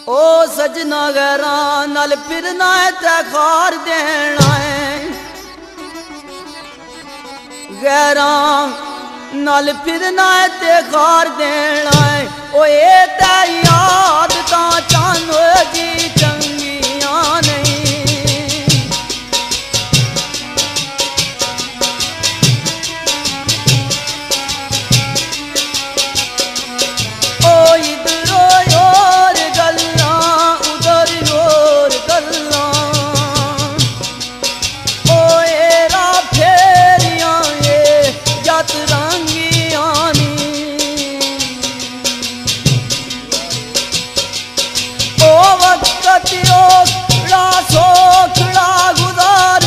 ओ सजना गैरा नल फिरना है ते खार देना है, गैरा नल फिरना है ते खार देना है। ओ ये ते याद ता चांदो जी चंगिया नहीं। ओ इधर और गल्ला उधर और गल्ला, ओ एरा फेरिया ये जत रंगिया नी। ओ वक्त यो खड़ा सो खड़ा गुजार